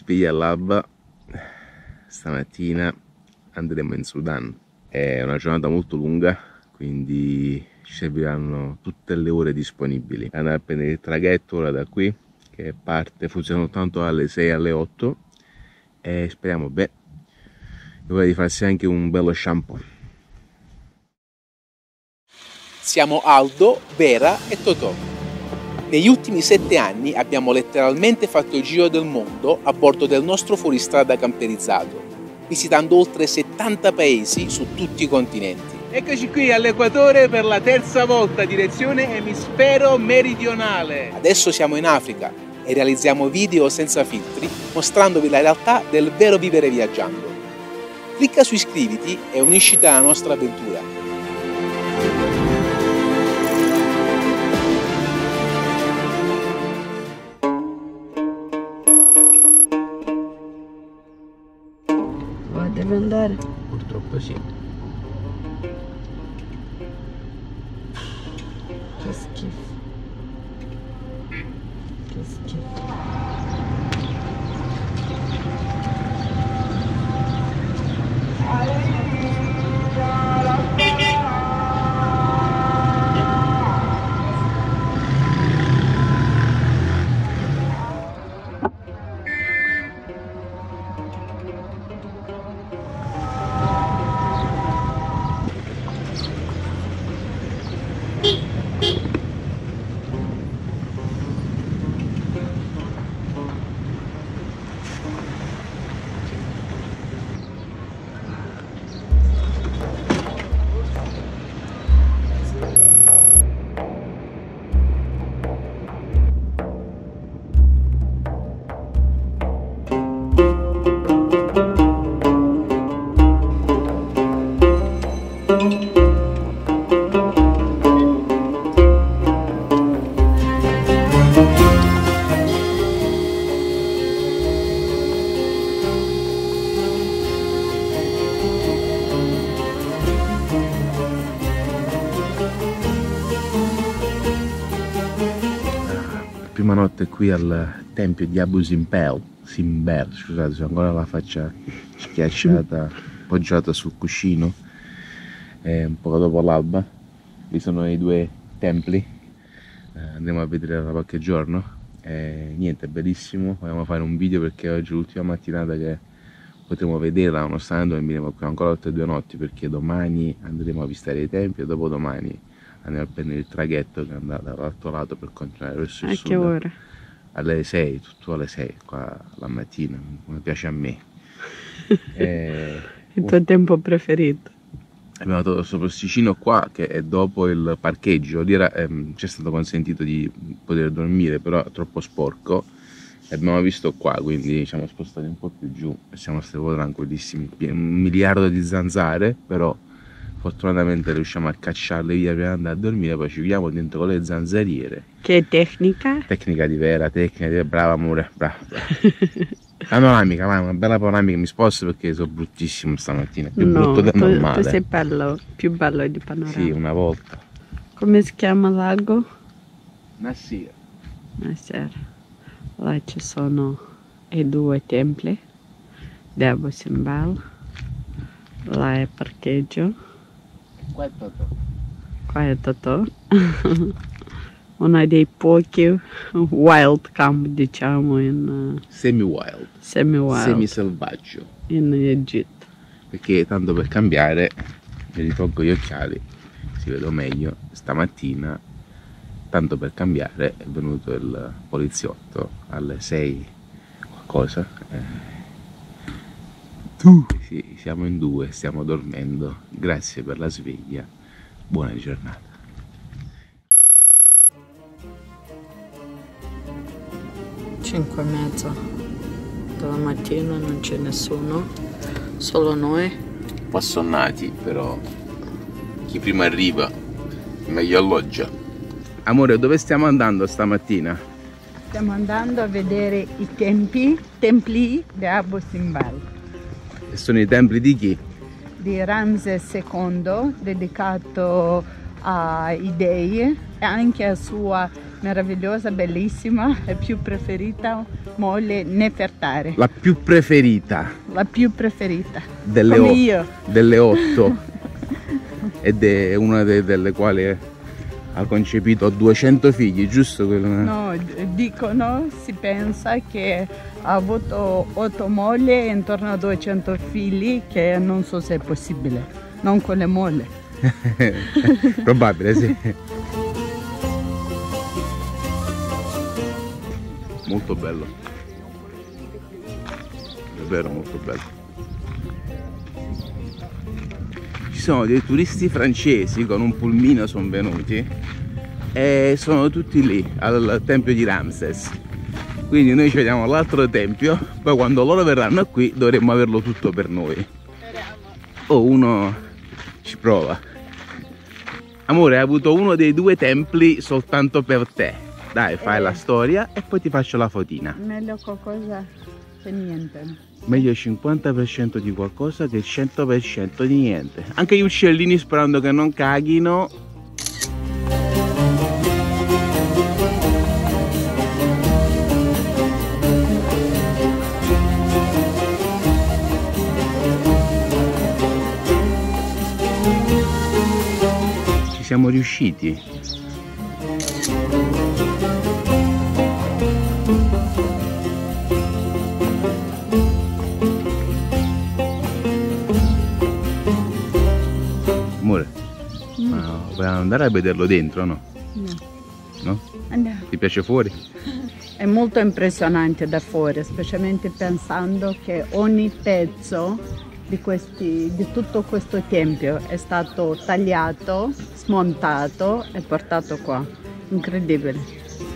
svegli all'alba, stamattina andremo in Sudan. È una giornata molto lunga, quindi ci serviranno tutte le ore disponibili. Andare a prendere il traghetto ora da qui, che parte, funziona soltanto alle 6 alle 8 e speriamo, ora di farsi anche un bello shampoo. Siamo Aldo, Vera e Totò. Negli ultimi 7 anni abbiamo letteralmente fatto il giro del mondo a bordo del nostro fuoristrada camperizzato, visitando oltre 70 paesi su tutti i continenti. Eccoci qui all'equatore per la terza volta, direzione emisfero meridionale. Adesso siamo in Africa e realizziamo video senza filtri, mostrandovi la realtà del vero vivere viaggiando. Clicca su iscriviti e unisciti alla nostra avventura. Deve andare? Purtroppo sì. Che schifo. Che schifo. Prima notte qui al tempio di Abu Simbel, scusate, ho ancora la faccia schiacciata, appoggiata sul cuscino, un po' dopo l'alba. Vi sono i 2 templi, andremo a vedere tra qualche giorno, niente, è bellissimo. Vogliamo fare un video perché oggi è l'ultima mattinata che potremo vederla, nonostante dormiremo qui ancora altre 2 notti, perché domani andremo a visitare i templi e dopodomani andiamo a prendere il traghetto che andrà dall'altro lato per continuare verso il sud. A che ora? Alle 6, tutto alle 6 qua la mattina, come piace a me. Il tuo tempo preferito? Abbiamo trovato questo posticino qua che è dopo il parcheggio. Lì ci è stato consentito di poter dormire, però è troppo sporco. Abbiamo visto qua, quindi ci siamo spostati un po' più giù e siamo stati tranquillissimi. 1 miliardo di zanzare, però fortunatamente riusciamo a cacciarle via prima di andare a dormire, poi ci viviamo dentro con le zanzariere. Che tecnica? Tecnica di Vera, brava amore, brava. Panoramica, vai, una bella panoramica, mi sposto perché sono bruttissimo stamattina, più brutto del normale. Tu sei bello, più bello di panoramica. Sì, una volta. Come si chiama l'ago? Nasir. Nasir. Là ci sono i 2 templi di Abu Simbel. Là è parcheggio. Qua è Totò. Qua è Totò. Uno dei pochi wild camp, diciamo, in Semi-wild. Semi-selvaggio. In Egitto. Perché tanto per cambiare, mi ritolgo gli occhiali, si vedo meglio. Stamattina, tanto per cambiare, è venuto il poliziotto alle 6 qualcosa. Sì, siamo in 2, stiamo dormendo. Grazie per la sveglia. Buona giornata. Cinque e mezza della mattina, non c'è nessuno, solo noi. Un po' assonnati, però chi prima arriva meglio alloggia. Amore, dove stiamo andando stamattina? Stiamo andando a vedere i templi di Abu Simbel. E sono i templi di chi? Di Ramses II, dedicato ai dei e anche a sua meravigliosa, bellissima, è più preferita mole Nefertari. La più preferita. La più preferita. Delle, come io. Delle 8. Ed è una delle quali ha concepito 200 figli, giusto? No, dicono, si pensa che ha avuto 8 mogli e intorno a 200 figli, che non so se è possibile, non con le mole. Probabile, sì. Molto bello. Davvero molto bello. Ci sono dei turisti francesi con un pulmino, sono venuti e sono tutti lì al tempio di Ramses. Quindi noi ci vediamo all'altro tempio, poi quando loro verranno qui dovremmo averlo tutto per noi. O uno ci prova. Amore, hai avuto uno dei 2 templi soltanto per te. Dai, fai la storia e poi ti faccio la fotina. Meglio qualcosa che niente. Meglio il 50% di qualcosa che il 100% di niente. Anche gli uccellini, sperando che non caghino. Ci siamo riusciti. Amore, ma vogliamo andare a vederlo dentro, no? No. No? Andiamo. Ti piace fuori? È molto impressionante da fuori, specialmente pensando che ogni pezzo di tutto questo tempio è stato tagliato, smontato e portato qua. Incredibile.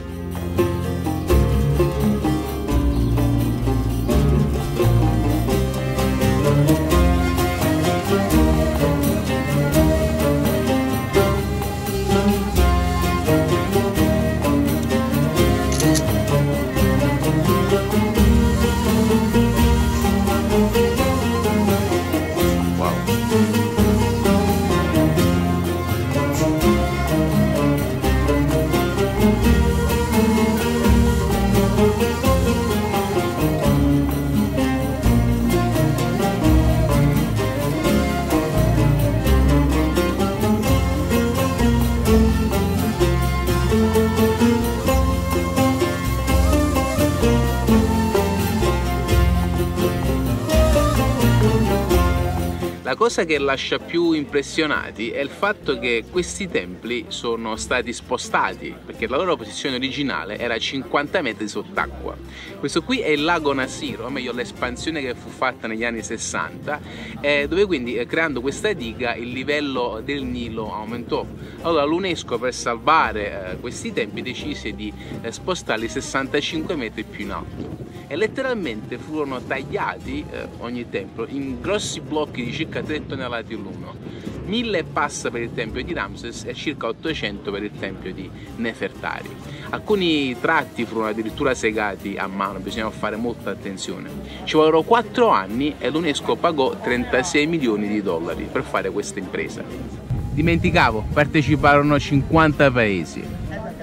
La cosa che lascia più impressionati è il fatto che questi templi sono stati spostati, perché la loro posizione originale era 50 metri sott'acqua. Questo qui è il lago Nasiro, o meglio l'espansione che fu fatta negli anni 60, dove quindi creando questa diga il livello del Nilo aumentò. Allora l'UNESCO, per salvare questi templi, decise di spostarli 65 metri più in alto. E letteralmente furono tagliati ogni tempio in grossi blocchi di circa 3 tonnellate l'uno. 1000 passa per il tempio di Ramses e circa 800 per il tempio di Nefertari. Alcuni tratti furono addirittura segati a mano, bisognava fare molta attenzione. Ci vollero 4 anni e l'UNESCO pagò 36 milioni di dollari per fare questa impresa. Dimenticavo, parteciparono 50 paesi.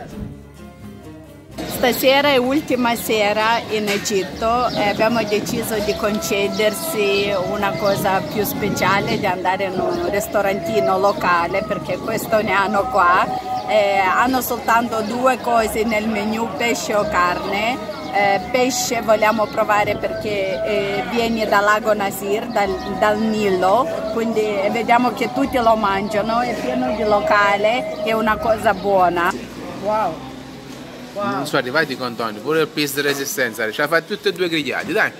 Stasera è ultima sera in Egitto e abbiamo deciso di concedersi una cosa più speciale, di andare in un ristorantino locale, perché questo ne hanno qua. Hanno soltanto 2 cose nel menù, pesce o carne. Pesce vogliamo provare perché viene dal lago Nasir, dal Nilo, quindi vediamo che tutti lo mangiano, è pieno di locale, è una cosa buona. Wow! Wow. Non sono arrivati con Antonio, pure il pis di resistenza, ce la fai tutte e 2 grigliati, dai!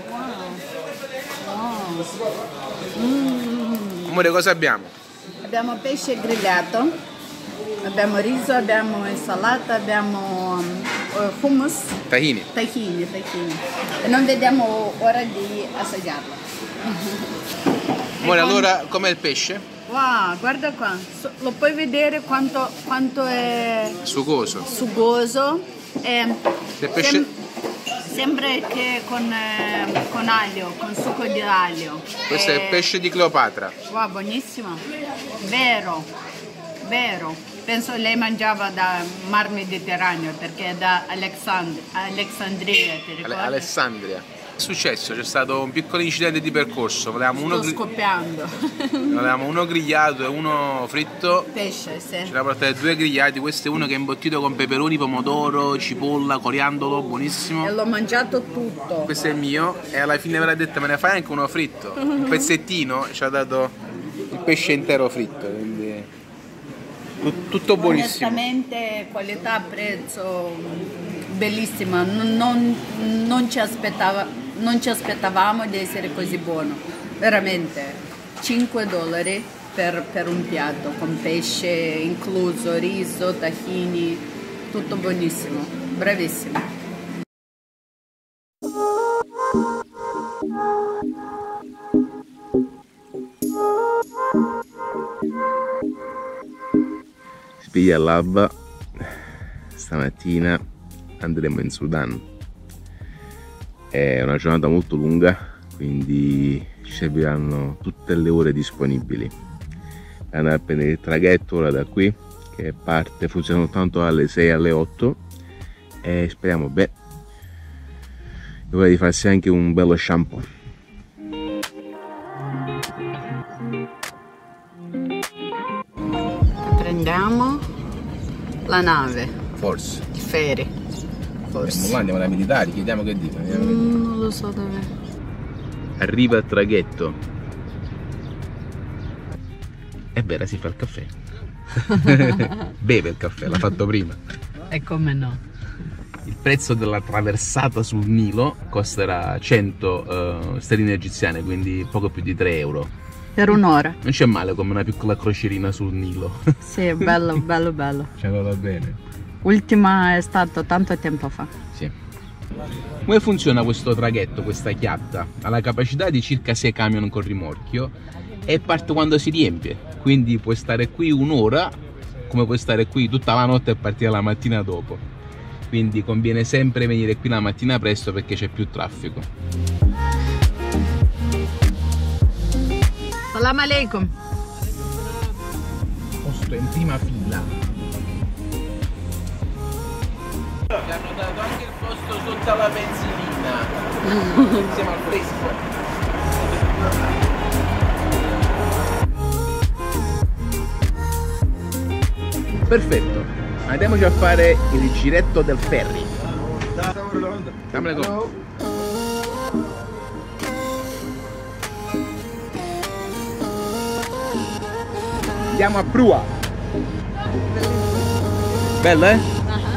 Wow. Wow. Amore, cosa abbiamo? Abbiamo pesce grigliato, abbiamo riso, abbiamo insalata, abbiamo hummus. Tahini. Tahini. E non vediamo ora di assaggiarlo. Amore, allora com'è il pesce? Wow, guarda qua, lo puoi vedere quanto è sugoso. Il pesce... Sembra che con aglio, con succo di aglio. Questo è il pesce di Cleopatra. Wow, buonissimo. Vero. vero. Penso lei mangiava da Mar Mediterraneo perché è da Alessandria, ti ricordi? Alessandria. È successo, c'è stato un piccolo incidente di percorso. Sto scoppiando. Volevamo uno grigliato e uno fritto. Pesce, sì. Ce l'ha portato 2 grigliati, questo è uno che è imbottito con peperoni, pomodoro, cipolla, coriandolo, buonissimo. E l'ho mangiato tutto. Questo è il mio e alla fine me l'ha detto me ne fai anche uno fritto. Un pezzettino ci ha dato il pesce intero fritto, quindi tutto buonissimo. Onestamente qualità, prezzo, bellissima, non ci aspettavamo di essere così buono, veramente. $5 per un piatto con pesce incluso, riso, tahini, tutto buonissimo, bravissimo. Sveglia all'alba, stamattina andremo in Sudan. È una giornata molto lunga, quindi ci serviranno tutte le ore disponibili. Andare a prendere il traghetto ora da qui, che parte, funziona soltanto alle 6 alle 8 e speriamo, di farsi anche un bello shampoo. Prendiamo la nave. Forse. Il ferry. Forse. Andiamo dai militari, chiediamo che dicono. Non lo so dove. Arriva il traghetto. E Vera si fa il caffè. Beve il caffè, l'ha fatto prima. E come no? Il prezzo della traversata sul Nilo costerà 100 sterline egiziane, quindi poco più di 3 euro. Per un'ora. Non c'è male come una piccola crocierina sul Nilo. Sì, bello, bello, bello. Ci è andata bene. Ultima è stato tanto tempo fa. Sì. Come funziona questo traghetto, questa chiatta? Ha la capacità di circa 6 camion con rimorchio e parte quando si riempie, quindi puoi stare qui un'ora come puoi stare qui tutta la notte e partire la mattina dopo, quindi conviene sempre venire qui la mattina presto perché c'è più traffico. Salam alaikum. Posto in prima fila. Ci hanno dato anche il posto sotto alla benzinina. Siamo al fresco. Perfetto, andiamoci a fare il giretto del ferry. Dammela con. Andiamo a prua. Bella, eh?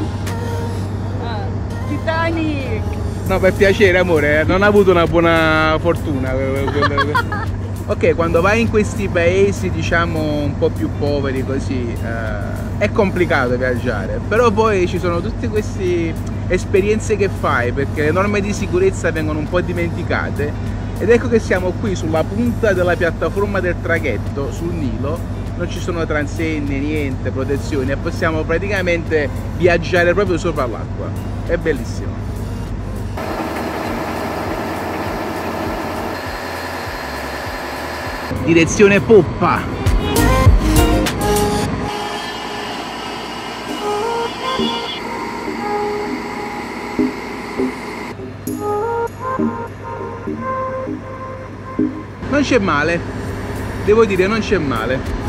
Titanic. No, per piacere amore, non ha avuto una buona fortuna. Ok, quando vai in questi paesi diciamo un po' più poveri così è complicato viaggiare, però poi ci sono tutte queste esperienze che fai perché le norme di sicurezza vengono un po' dimenticate ed ecco che siamo qui sulla punta della piattaforma del traghetto sul Nilo, non ci sono transenne, niente, protezioni e possiamo praticamente viaggiare proprio sopra l'acqua, è bellissimo. Direzione poppa. Non c'è male, devo dire non c'è male.